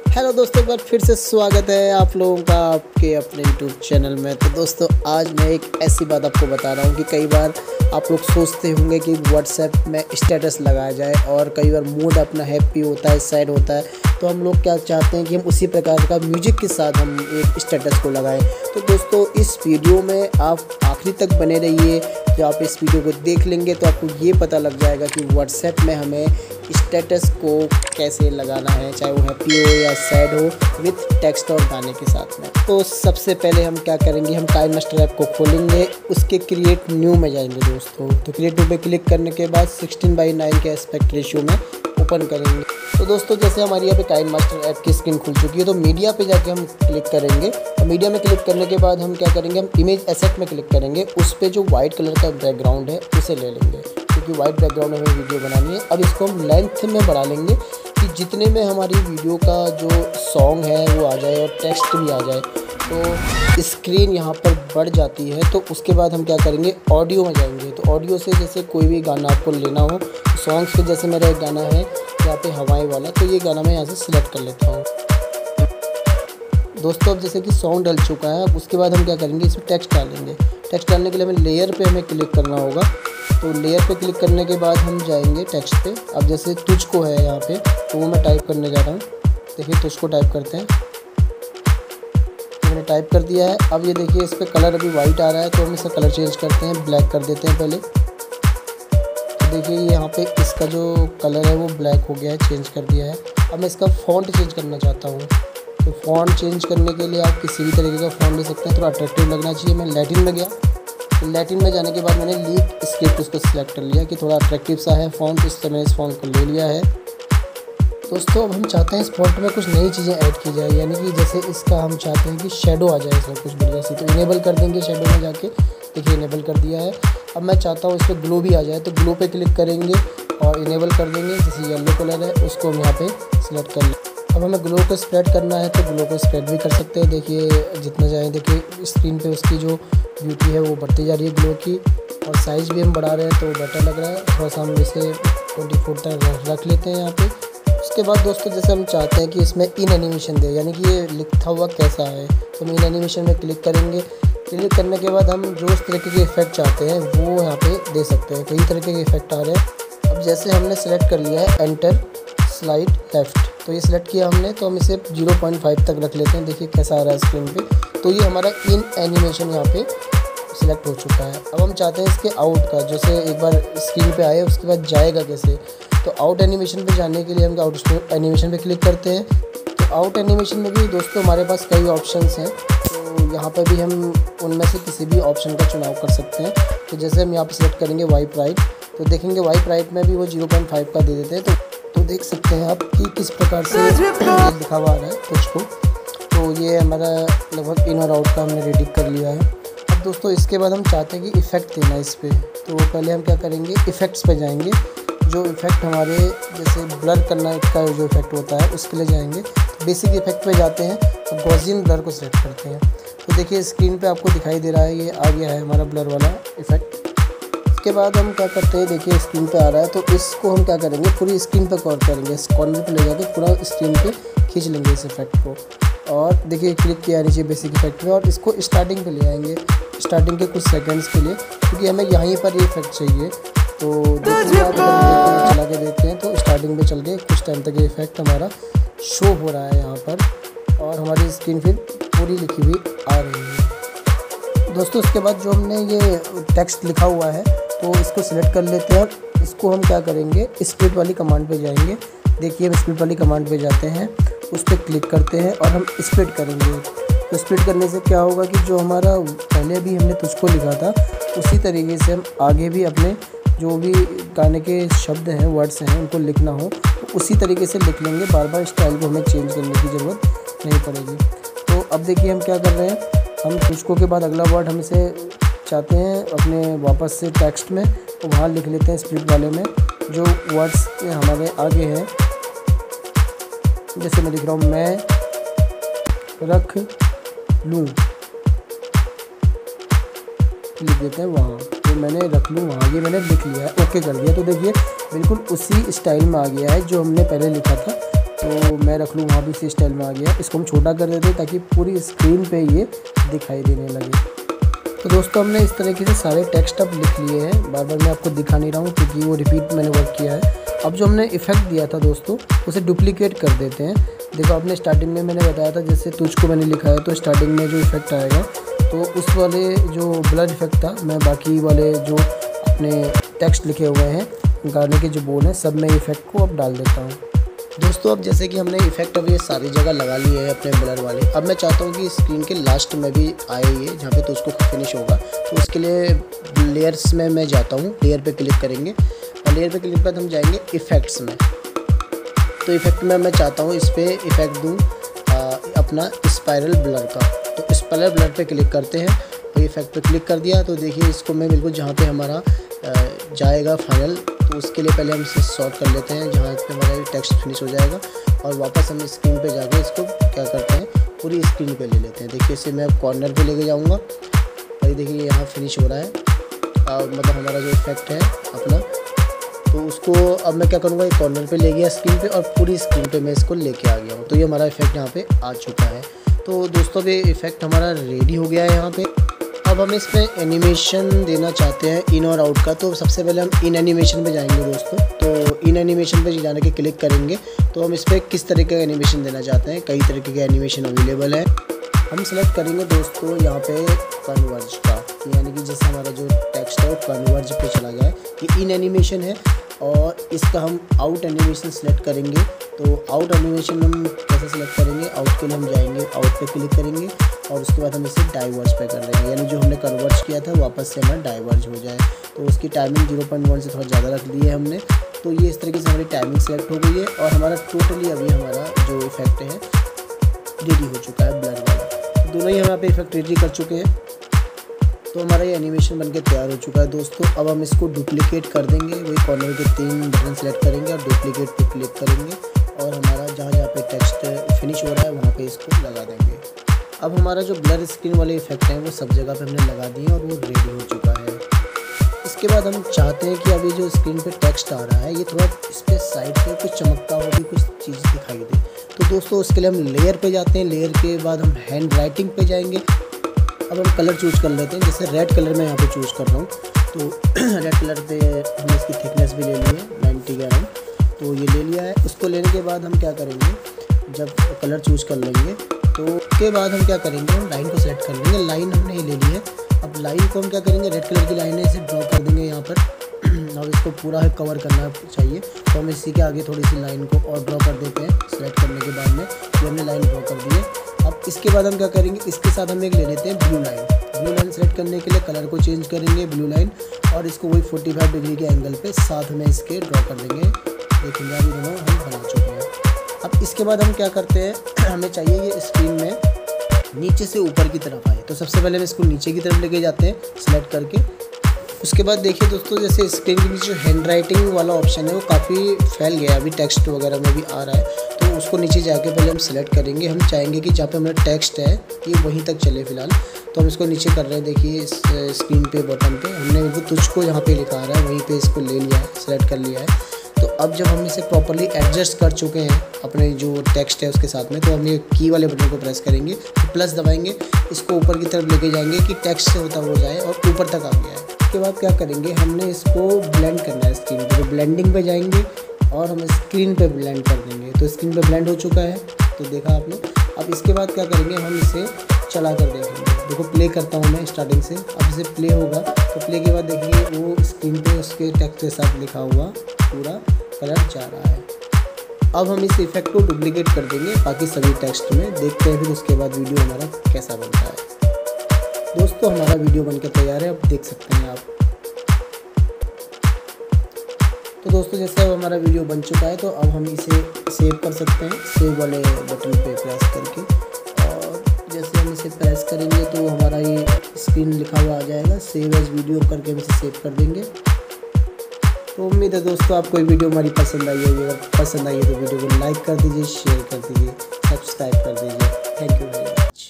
Hello दोस्तों, एक बार फिर से स्वागत है आप लोगों का आपके अपने यूट्यूब चैनल में। तो दोस्तों, आज मैं एक ऐसी बात आपको बता रहा हूँ कि कई बार आप लोग सोचते होंगे कि व्हाट्सएप में स्टेटस लगाया जाए और कई बार मूड अपना हैप्पी होता है, सैड होता है, तो हम लोग क्या चाहते हैं कि हम उसी प्रकार का म्यूजिक के साथ हम एक स्टेटस को लगाएं। तो दोस्तों, इस वीडियो में आप आखिरी तक बने रहिए। जब आप इस वीडियो को देख लेंगे तो आपको ये पता लग जाएगा कि व्हाट्सएप में हमें स्टेटस को कैसे लगाना है, चाहे वो हैप्पी हो या सैड हो, विथ टेक्स्ट और गाने के साथ में। तो सबसे पहले हम क्या करेंगे, हम काइनमास्टर ऐप को खोलेंगे, उसके क्रिएट न्यू में जाएंगे दोस्तों। तो क्रिएट न्यू पे क्लिक करने के बाद 16:9 के एस्पेक्ट रेशियो में ओपन करेंगे। तो दोस्तों, जैसे हमारी यहाँ पे काइनमास्टर ऐप की स्क्रीन खुल चुकी है, तो मीडिया पे जाके हम क्लिक करेंगे। और मीडिया में क्लिक करने के बाद हम क्या करेंगे, हम इमेज एसेट में क्लिक करेंगे। उस पर जो वाइट कलर का बैकग्राउंड है उसे ले लेंगे, क्योंकि वाइट बैकग्राउंड हमें वीडियो बनानी है। अब इसको हम लेंथ में बढ़ा लेंगे कि जितने में हमारी वीडियो का जो सॉन्ग है वो आ जाए और टेक्स्ट भी आ जाए। तो स्क्रीन यहाँ पर बढ़ जाती है। तो उसके बाद हम क्या करेंगे, ऑडियो में जाएंगे। तो ऑडियो से जैसे कोई भी गाना आपको लेना हो, सॉन्ग्स पे जैसे मेरा एक गाना है यहाँ पे हवाएं वाला, तो ये गाना मैं यहाँ से सिलेक्ट कर लेता हूँ दोस्तों। अब जैसे कि सॉन्ग डल चुका है, अब उसके बाद हम क्या करेंगे, इसमें टेक्स्ट डालेंगे। टेक्स्ट डालने के लिए हमें लेयर पे हमें क्लिक करना होगा। तो लेयर पे क्लिक करने के बाद हम जाएंगे टेक्स्ट पे। अब जैसे तुझको है यहाँ पे, तो वो मैं टाइप करने जा रहा हूँ। देखिए, तुझको टाइप करते हैं, मैंने टाइप कर दिया है। अब ये देखिए, इस पर कलर अभी वाइट आ रहा है, तो हम इसका कलर चेंज करते हैं, ब्लैक कर देते हैं पहले। तो देखिए, यहाँ पे इसका जो कलर है वो ब्लैक हो गया है, चेंज कर दिया है। अब मैं इसका फ़ॉन्ट चेंज करना चाहता हूँ। तो फ़ॉन्ट चेंज करने के लिए आप किसी भी तरीके का फ़ॉन्ट ले सकते हैं, थोड़ा अट्रैक्टिव लगना चाहिए। मैं लैटिन में गया। तो लैटिन में जाने के बाद मैंने लीप स्क्रिप्ट उसको सिलेक्ट कर लिया कि थोड़ा अट्रैक्टिव सा है फ़ॉन्ट, इसलिए मैंने इस फ़ॉन्ट को ले लिया है दोस्तों। अब हम चाहते हैं इस फ़ॉन्ट में कुछ नई चीज़ें ऐड की जाए, यानी कि जैसे इसका हम चाहते हैं कि शेडो आ जाए इसमें कुछ बढ़िया सी। तो इनेबल कर देंगे शेडो में जाके। देखिए, इनेबल कर दिया है। अब मैं चाहता हूँ इस पर ग्लो भी आ जाए, तो ग्लो पे क्लिक करेंगे और इनेबल कर देंगे। जैसे येलो कलर है उसको हम यहाँ पे सिलेक्ट कर लें। अब हमें ग्लो को स्प्रेड करना है, तो ग्लो को स्प्रेड भी कर सकते हैं। देखिए, जितना चाहें, देखिए स्क्रीन पे उसकी जो ब्यूटी है वो बढ़ती जा रही है ग्लो की। और साइज़ भी हम बढ़ा रहे हैं तो बेटर लग रहा है। थोड़ा सा हम इसे 24 तक रख लेते हैं यहाँ पे। उसके बाद दोस्तों, जैसे हम चाहते हैं कि इसमें इन एनिमेशन दे, यानी कि ये लिखा हुआ कैसा है, तो हम इन एनिमेशन में क्लिक करेंगे। क्लिक करने के बाद हम जो इस तरीके के इफेक्ट चाहते हैं वो यहाँ पे दे सकते हैं। कई तरीके के इफेक्ट आ रहे हैं। अब जैसे हमने सेलेक्ट कर लिया है एंटर स्लाइड लेफ्ट, तो ये सिलेक्ट किया हमने, तो हम इसे 0.5 तक रख लेते हैं। देखिए कैसा आ रहा है स्क्रीन पे। तो ये हमारा इन एनिमेशन यहाँ पे सिलेक्ट हो चुका है। अब हम चाहते हैं इसके आउट का, जैसे एक बार स्क्रीन पे आए उसके बाद जाएगा कैसे। तो आउट एनिमेशन पे जाने के लिए हम आउट एनिमेशन पे क्लिक करते हैं। तो आउट एनिमेशन में भी दोस्तों हमारे पास कई ऑप्शंस हैं, तो यहाँ पर भी हम उनमें से किसी भी ऑप्शन का चुनाव कर सकते हैं। तो जैसे हम यहाँ पर सिलेक्ट करेंगे वाइप राइट, तो देखेंगे वाइप राइट में भी वो 0.5 का दे देते हैं। तो देख सकते हैं आप कि किस प्रकार से लिखा हुआ आ रहा है तुझको। तो ये हमारा लगभग इन और आउट का हमने रेडी कर लिया है। अब दोस्तों, इसके बाद हम चाहते हैं कि इफ़ेक्ट देना इस पर। तो पहले हम क्या करेंगे, इफ़ेक्ट्स पे जाएंगे। जो इफ़ेक्ट हमारे जैसे ब्लर करना का जो इफ़ेक्ट होता है उसके लिए जाएंगे। तो बेसिक इफ़ेक्ट पे जाते हैं और गॉसियन ब्लर को सेलेक्ट करते हैं। तो देखिए, स्क्रीन पे आपको दिखाई दे रहा है, ये आ गया है हमारा ब्लर वाला इफ़ेक्ट। इसके बाद हम क्या करते हैं, देखिए स्क्रीन पे आ रहा है, तो इसको हम क्या करेंगे, पूरी स्क्रीन पे कवर करेंगे। इस कॉर्नर पे ले जाके पूरा स्क्रीन पे खींच लेंगे इस इफेक्ट को। और देखिए, क्लिक किया नीचे बेसिक इफेक्ट में और इसको स्टार्टिंग पे ले आएंगे, स्टार्टिंग के कुछ सेकंड्स के लिए, क्योंकि हमें यहीं पर ये इफेक्ट चाहिए। तो देखिए, आप अगर चला के देखते हैं तो स्टार्टिंग पे चल के कुछ टाइम तक ये इफेक्ट हमारा शो हो रहा है यहाँ पर, और हमारी स्क्रीन फिर पूरी लिखी हुई आ रही है दोस्तों। उसके बाद जो हमने ये टेक्स्ट लिखा हुआ है, तो इसको सिलेक्ट कर लेते हैं और इसको हम क्या करेंगे, स्प्लिट वाली कमांड पे जाएंगे। देखिए, हम स्प्लिट वाली कमांड पे जाते हैं, उस पर क्लिक करते हैं और हम स्प्लिट करेंगे। तो स्प्लिट करने से क्या होगा कि जो हमारा पहले भी हमने तुझको लिखा था, उसी तरीके से हम आगे भी अपने जो भी गाने के शब्द हैं, वर्ड्स हैं, उनको लिखना हो तो उसी तरीके से लिख लेंगे। बार बार स्टाइल को हमें चेंज करने की ज़रूरत नहीं पड़ेगी। तो अब देखिए, हम क्या कर रहे हैं, हम तुझको के बाद अगला वर्ड हम इसे चाहते हैं अपने वापस से टेक्स्ट में, तो वहाँ लिख लेते हैं स्प्लिट वाले में जो वर्ड्स हमारे आगे हैं। जैसे मैं लिख रहा हूँ, मैं रख लूँ, लिख देते हैं वहाँ। तो मैंने रख लूँ वहाँ, ये मैंने लिख लिया है, ओके कर दिया। तो देखिए, बिल्कुल उसी स्टाइल में आ गया है जो हमने पहले लिखा था। तो मैं रख लूँ वहाँ भी इसी स्टाइल में आ गया। इसको हम छोटा कर देते हैं ताकि पूरी स्क्रीन पे ये दिखाई देने लगे। तो दोस्तों हमने इस तरीके से सारे टेक्स्ट अब लिख लिए हैं। बार बार मैं आपको दिखा नहीं रहा हूँ क्योंकि वो रिपीट मैंने वर्क किया है। अब जो हमने इफेक्ट दिया था दोस्तों उसे डुप्लीकेट कर देते हैं। देखो आपने स्टार्टिंग में मैंने बताया था जैसे तुझको मैंने लिखा है तो स्टार्टिंग में जो इफेक्ट आएगा तो उस वाले जो ब्लर इफेक्ट था मैं बाकी वाले जो अपने टेक्स्ट लिखे हुए हैं गाने के जो बोल हैं सब में इफेक्ट को अब डाल देता हूँ। दोस्तों अब जैसे कि हमने इफेक्ट अब ये सारी जगह लगा लिए है अपने ब्लर वाले। अब मैं चाहता हूँ कि स्क्रीन के लास्ट में भी आए ये जहाँ पे तो उसको फिनिश होगा। तो उसके लिए लेयर्स में मैं जाता हूँ, लेयर पे क्लिक करेंगे और लेयर पे क्लिक के बाद हम जाएंगे इफ़ेक्ट्स में। तो इफेक्ट में मैं चाहता हूँ इस पर इफेक्ट दूँ अपना स्पाइरल ब्लर का। तो स्पाइरल ब्लर पे क्लिक करते हैं और इफेक्ट पे क्लिक कर दिया। तो देखिए इसको मैं बिल्कुल जहाँ पे हमारा जाएगा फाइनल तो उसके लिए पहले हम इसे सॉर्ट कर लेते हैं जहाँ पे हमारा टेक्स्ट फिनिश हो जाएगा और वापस हम स्क्रीन पे जाके इसको क्या करते हैं पूरी स्क्रीन पे ले लेते हैं। देखिए इसे मैं कॉर्नर पे लेके जाऊँगा और देखिए यहाँ फिनिश हो रहा है मतलब हमारा जो इफेक्ट है अपना। तो उसको अब मैं क्या करूँगा ये कॉर्नर पे ले गया स्क्रीन पे और पूरी स्क्रीन पे मैं इसको लेके आ गया हूँ। तो ये हमारा इफेक्ट यहाँ पे आ चुका है। तो दोस्तों ये इफेक्ट हमारा रेडी हो गया है यहाँ पे। अब हम इसमें एनिमेशन देना चाहते हैं इन और आउट का। तो सबसे पहले हम इन एनिमेशन पे जाएंगे दोस्तों। तो इन एनिमेशन पे जाने के क्लिक करेंगे तो हम इस पर किस तरीके का एनिमेशन देना चाहते हैं। कई तरीके के एनिमेशन अवेलेबल है। हम सेलेक्ट करेंगे दोस्तों यहाँ पे कन्वर्ज का, यानी कि जैसे हमारा जो टेक्स्ट है वो कन्वर्ज पे चला गया है। ये इन एनिमेशन है और इसका हम आउट एनिमेशन सेलेक्ट करेंगे। तो आउट एनिमेशन हम कैसे सेलेक्ट करेंगे, आउट के लिए हम जाएंगे आउट पे क्लिक करेंगे और उसके बाद हम इसे डाइवर्ज पे कर देंगे, यानी जो हमने कन्वर्ज किया था वापस से हमारा डाइवर्ज हो जाए। तो उसकी टाइमिंग 0.1 से थोड़ा ज़्यादा रख दी है हमने। तो ये इस तरीके से हमारी टाइमिंग सेलेक्ट हो गई है और हमारा टोटली अभी हमारा जो इफेक्ट है रेडी हो चुका है ब्लर वाला। दोनों ही हम यहाँ पे इफेक्ट रेडी कर चुके हैं। तो हमारा ये एनिमेशन बनके तैयार हो चुका है दोस्तों। अब हम इसको डुप्लीकेट कर देंगे। वही कॉर्नर के 3 बटन सेलेक्ट करेंगे और डुप्लीकेट पे क्लिक करेंगे और हमारा जहाँ जहाँ पे टेक्स्ट फिनिश हो रहा है वहाँ पे इसको लगा देंगे। अब हमारा जो ब्लर स्क्रीन वाले इफेक्ट हैं वो सब जगह पे हमने लगा दिए और वो रेडी हो चुका है। इसके बाद हम चाहते हैं कि अभी जो स्क्रीन पे टेक्स्ट आ रहा है ये थोड़ा इस पर साइड पे कुछ चमकता हो, भी कुछ चीज़ दिखाई दे। तो दोस्तों उसके लिए हम लेयर पे जाते हैं। लेयर के बाद हम हैंड राइटिंग पे जाएंगे। अब हम कलर चूज़ कर लेते हैं। जैसे रेड कलर मैं यहाँ पे चूज़ कर रहा हूँ। तो रेड कलर पे हमने इसकी थिकनेस भी ले ली है 90 के अराउंड। तो ये ले लिया है। उसको लेने के बाद हम क्या करेंगे, जब कलर चूज़ कर लेंगे तो उसके बाद हम क्या करेंगे, हम लाइन को सेलेक्ट कर लेंगे। लाइन हमने ये ले ली है। अब लाइन को हम क्या करेंगे, रेड कलर की लाइन है इसे ड्रॉ कर देंगे यहाँ पर। अब इसको पूरा कवर करना चाहिए तो हम इसी के आगे थोड़ी सी लाइन को और ड्रॉ कर देते हैं। सेलेक्ट करने के बाद में ये हमने लाइन ड्रॉ कर दी है। अब इसके बाद हम क्या करेंगे, इसके साथ हम एक ले लेते हैं blue line. Blue line select करने के लिए कलर को चेंज करेंगे ब्लू लाइन और इसको वही 45 डिग्री के एंगल पे साथ में इसके ड्रॉ कर देंगे। देखेंगे अभी दोनों हम बना चुके हैं। अब इसके बाद हम क्या करते हैं, हमें चाहिए ये स्क्रीन में नीचे से ऊपर की तरफ आए। तो सबसे पहले हम इसको नीचे की तरफ लेके जाते हैं सेलेक्ट करके। उसके बाद देखिए दोस्तों जैसे स्क्रीन के नीचे जो हैंड राइटिंग वाला ऑप्शन है वो काफ़ी फैल गया है, अभी टेक्स्ट वगैरह में भी आ रहा है। तो उसको नीचे जाके पहले हम सेलेक्ट करेंगे। हम चाहेंगे कि जहाँ पे हमारा टेक्स्ट है ये वहीं तक चले फिलहाल। तो हम इसको नीचे कर रहे हैं। देखिए इस स्क्रीन पे बटन पे हमने वो तुझको यहाँ पे लिखा आ रहा है वहीं पे इसको ले लिया है, सेलेक्ट कर लिया है। तो अब जब हम इसे प्रॉपर्ली एडजस्ट कर चुके हैं अपने जो टेक्स्ट है उसके साथ में, तो हम ये की वाले बटन को प्रेस करेंगे, तो प्लस दबाएंगे, इसको ऊपर की तरफ लेके जाएंगे कि टेक्स्ट से होता हो जाए और ऊपर तक आ गया है। उसके बाद क्या करेंगे, हमने इसको ब्लेंड करना है स्क्रीन पे। तो ब्लेंडिंग पे जाएंगे और हम स्क्रीन पे ब्लेंड कर देंगे। तो स्क्रीन पे ब्लेंड हो चुका है, तो देखा आपने। अब इसके बाद क्या करेंगे, हम इसे चला कर देखेंगे। देखो प्ले करता हूँ मैं स्टार्टिंग से। अब इसे प्ले होगा तो प्ले के बाद देखिए वो स्क्रीन पे उसके टेक्स्ट के साथ लिखा हुआ पूरा कलर जा रहा है। अब हम इस इफेक्ट को डुप्लीकेट कर देंगे बाकी सभी टेक्स्ट में। देखते हैं फिर उसके बाद वीडियो हमारा कैसा बनता है। दोस्तों हमारा वीडियो बनकर तैयार है, अब देख सकते हैं आप। तो दोस्तों जैसे अब हमारा वीडियो बन चुका है तो अब हम इसे सेव कर सकते हैं, सेव वाले बटन पे प्रेस करके। और जैसे हम इसे प्रेस करेंगे तो हमारा ये स्क्रीन लिखा हुआ आ जाएगा, सेव एज वीडियो करके हम इसे सेव कर देंगे। तो उम्मीद है दोस्तों आपको ये वीडियो हमारी पसंद आई होगी। अगर पसंद आई है तो वीडियो को लाइक कर दीजिए, शेयर कर दीजिए, सब्सक्राइब कर दीजिए। Thank you.